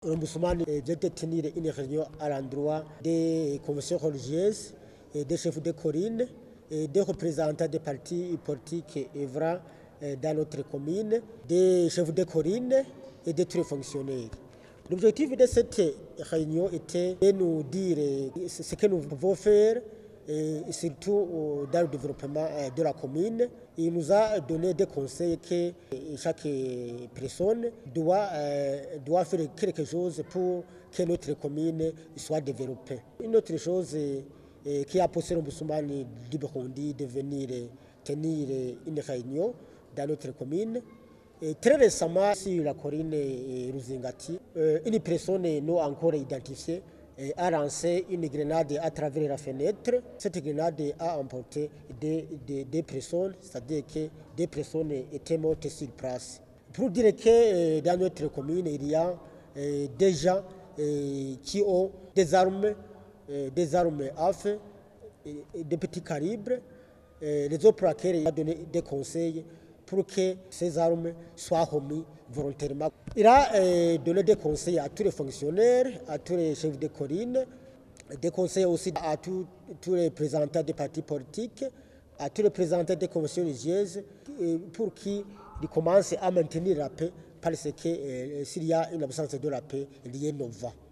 L'ombudsman vient de tenir une réunion à l'endroit des conventions religieuses, des chefs de Corinne, des représentants des partis politiques œuvrant dans notre commune, des chefs de Corinne et des tous les fonctionnaires. L'objectif de cette réunion était de nous dire ce que nous pouvons faire, et surtout dans le développement de la commune. Il nous a donné des conseils que chaque personne doit faire quelque chose pour que notre commune soit développée. Une autre chose qui a poussé l'ombudsman du Burundi de venir tenir une réunion dans notre commune. Et très récemment, sur la colline Ruzingati, une personne non encore identifiée a lancé une grenade à travers la fenêtre. Cette grenade a emporté des personnes, c'est-à-dire que des personnes étaient mortes sur place. Pour dire que dans notre commune, il y a des gens qui ont des armes à feu, de petits calibres, les opérateurs ont donné des conseils pour que ces armes soient remises volontairement. Il a donné des conseils à tous les fonctionnaires, à tous les chefs de Corinne, des conseils aussi à tous les représentants des partis politiques, à tous les représentants des conventions religieuses, pour qu'ils commencent à maintenir la paix, parce que s'il y a une absence de la paix, il y a un vent.